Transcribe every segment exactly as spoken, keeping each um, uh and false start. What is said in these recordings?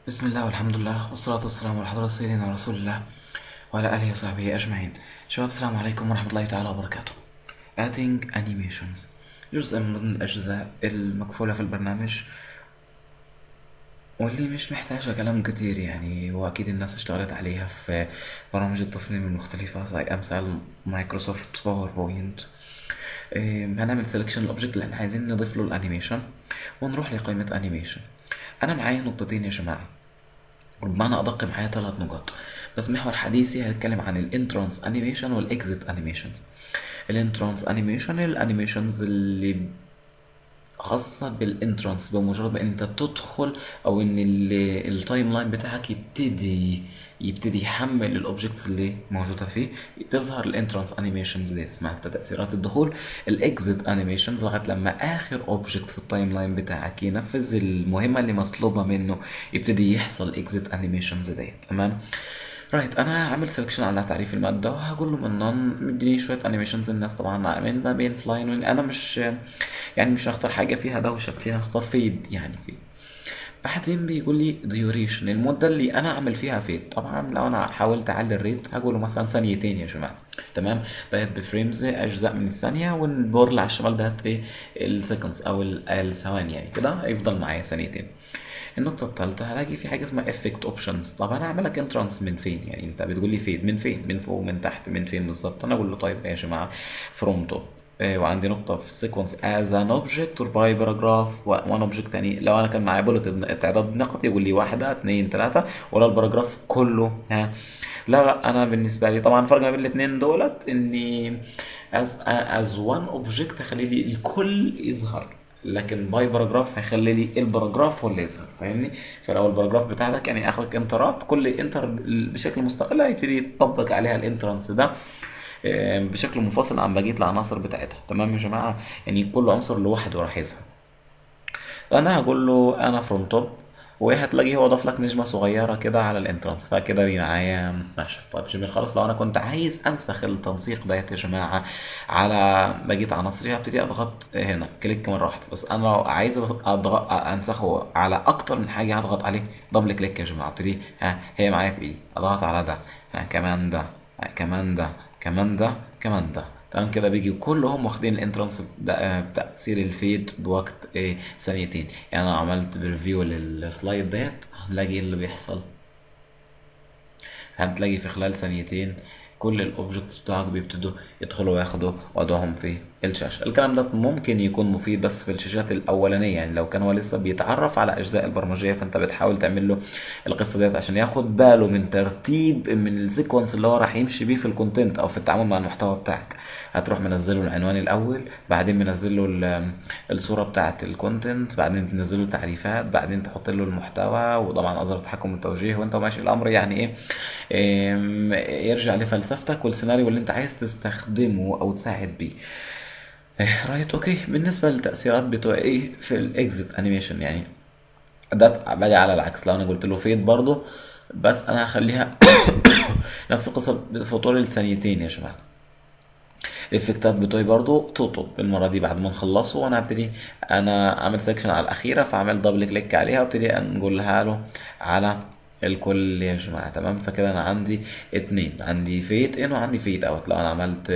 بسم الله والحمد لله والصلاة والسلام على حضرة سيدنا رسول الله وعلى آله وصحبه أجمعين. شباب السلام عليكم ورحمة الله تعالى وبركاته. Adding Animations جزء من ضمن الأجزاء المكفولة في البرنامج، واللي مش محتاجة كلام كتير يعني، وأكيد الناس اشتغلت عليها في برامج التصميم المختلفة زي أمثال مايكروسوفت باوربوينت. إيه، هنعمل سelection الأوبجكت اللي احنا عايزين نضيف له الأنيميشن ونروح لقائمة أنيميشن. أنا معايا نقطتين يا جماعة، بمعنى ادق معايا ثلاث نقاط، بس محور حديثي هيتكلم عن الانترانس انيميشن والاكزيت انيميشنز. الانترانس انيميشن الانيميشنز اللي خاصة بالانترانس، بمجرد ما انت تدخل او ان التايم لاين بتاعك يبتدي يبتدي يحمل الاوبجكتس اللي موجودة فيه، تظهر الانترانس انيميشنز دي اسمها تأثيرات الدخول. الاكزيت انيميشنز لغاية لما اخر اوبجكت في التايم لاين بتاعك ينفذ المهمة اللي مطلوبة منه يبتدي يحصل اكزيت انيميشنز ديت. تمام رايت. انا عامل سelection على تعريف الماده، وهقول له من نون مديني شويه انيميشنز. الناس طبعا عاملين ما بين فلاين، انا مش يعني مش هختار حاجه فيها دوشه كتير، هختار فيد يعني فيد. بعدين بيقول لي ديوريشن، المده اللي انا اعمل فيها فيد. طبعا لو انا حاولت اعلي الريت هقول له مثلا ثانيتين يا جماعه. تمام ديت بفريمز اجزاء من الثانيه، والبورل على الشمال ديت ايه السكندز او الثواني، يعني كده هيفضل معايا ثانيتين. النقطة الثالثة هلاقي في حاجة اسمها افكت اوبشنز. طب انا هعمل لك انترانس من فين؟ يعني انت بتقول لي فين من فين؟ من فوق من تحت من فين بالظبط؟ انا اقول له طيب يا جماعة فروم توب، وعندي نقطة في السيكونس از ان اوبجكت باي باراجراف وان اوبجكت تاني. لو انا كان معايا بولت تعداد نقط يقول لي واحدة اتنين تلاتة، ولا الباراجراف كله. ها لا لا، انا بالنسبة لي طبعا فرق ما بين الاتنين دولت اني از از وان اوبجكت هخلي لي الكل يظهر، لكن باي باراجراف هيخلي لي الباراجراف هو اللي يظهر. فاهمني؟ فلو الباراجراف بتاعتك يعني اخرك انترات، كل انتر بشكل مستقل هيبتدي يطبق عليها الانترانس ده بشكل منفصل عن بقيه العناصر بتاعتها. تمام يا جماعه؟ يعني كل عنصر لوحده راح يظهر. انا هقول له انا فروم توب، وهتلاقيه هو ضاف لك نجمه صغيره كده على الانترانس، فكده بي معايا ماشي. طيب جميل خالص. لو انا كنت عايز انسخ التنسيق ديت يا جماعه على بقيه عناصري، هبتدي اضغط هنا كليك مره واحده. بس انا لو عايز اضغط انسخه على اكتر من حاجه هضغط عليه دبل كليك يا جماعه. ابتدي ها هي معايا في ايدي، اضغط على ده، ها كمان ده، ها كمان ده، كمان ده، كمان ده. تمام كده بيجي كلهم واخدين الانترانس بتأثير الفيد بوقت ايه ثانيتين. يعني انا عملت بريفيو للسلايد ديت، هنلاقي اللي بيحصل، هتلاقي في خلال ثانيتين كل الاوبجكتس بتوعك بيبتدوا يدخلوا وياخدوا وضعهم في الشاشه. الكلام ده ممكن يكون مفيد بس في الشاشات الاولانيه، يعني لو كان هو لسه بيتعرف على اجزاء البرمجيه، فانت بتحاول تعمل له القصه ديت عشان ياخد باله من ترتيب من السيكونس اللي هو راح يمشي بيه في الكونتنت او في التعامل مع المحتوى بتاعك. هتروح منزله العنوان الاول، بعدين منزل له الصوره بتاعه الكونتنت، بعدين تنزل له تعريفات، بعدين تحط له المحتوى، وطبعا اظهر التحكم والتوجيه وانت ماشي الامر يعني ايه, إيه يرجع لفلسفتك والسيناريو اللي انت عايز تستخدمه او تساعد بيه. إيه رايت؟ اوكي. بالنسبه للتاثيرات بتوع ايه في الاكزيت انيميشن، يعني ده بقى على العكس. لو انا قلت له فيد برضه، بس انا هخليها نفس القصه في طول الثانيتين يا جماعه. الافكتات بتوعي برضو تطب المره دي بعد ما نخلصه، وانا هبتدي انا اعمل سكشن على الاخيره، فاعمل دبل كليك عليها وابتدي نقولها له على الكل يا جماعه. تمام؟ فكده انا عندي اتنين، عندي فيت ان وعندي فيت اوت. لو انا عملت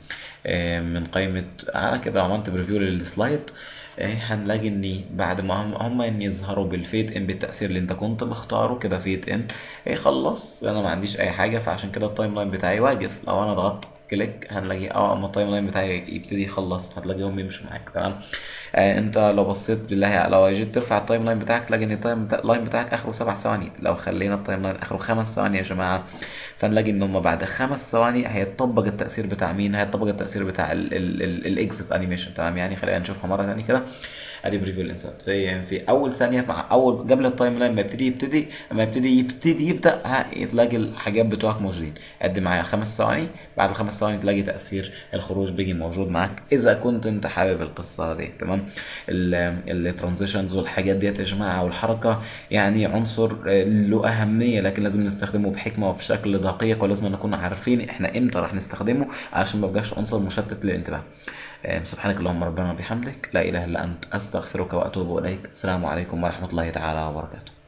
من قائمه انا كده عملت بريفيو للسلايد، هنلاقي اني بعد ما هم, هم ان يظهروا بالفيت ان بالتاثير اللي انت كنت مختاره كده فيت ان، ايه خلص انا ما عنديش اي حاجه، فعشان كده التايم لاين بتاعي واقف. لو انا ضغطت كليك هنلاقي اه اما التايم لاين بتاعي يبتدي يخلص، هتلاقيهم يمشوا معاك. تمام؟ آه انت لو بصيت بالله، لو جيت ترفع التايم لاين بتاعك تلاقي ان التايم لاين بتاعك اخره سبع ثواني. لو خلينا التايم لاين اخره خمس ثواني يا جماعه، فنلاقي ان هم بعد خمس ثواني هيطبق التاثير بتاع مين؟ هيطبق التاثير بتاع الاكزيت انيميشن. تمام؟ يعني خلينا نشوفها مره ثانيه كده. ادي بريفيو الانسات في في اول ثانيه مع اول قبل التايم لاين ما يبتدي يبتدي ما يبتدي يبتدي يبدا ها تلاقي الحاجات بتوعك موجودين. قد معايا خمس ثواني، بعد الخمس ثواني تلاقي تاثير الخروج بيجي موجود معاك اذا كنت انت حابب القصه دي. تمام؟ الترانزيشنز والحاجات ديت يا جماعه والحركه يعني عنصر له اهميه، لكن لازم نستخدمه بحكمه وبشكل دقيق، ولازم نكون عارفين احنا امتى راح نستخدمه عشان ما يبقاش عنصر مشتت للانتباه. سبحانك اللهم ربنا وبحمدك، لا اله الا انت، استغفرك واتوب اليك. السلام عليكم ورحمه الله تعالى وبركاته.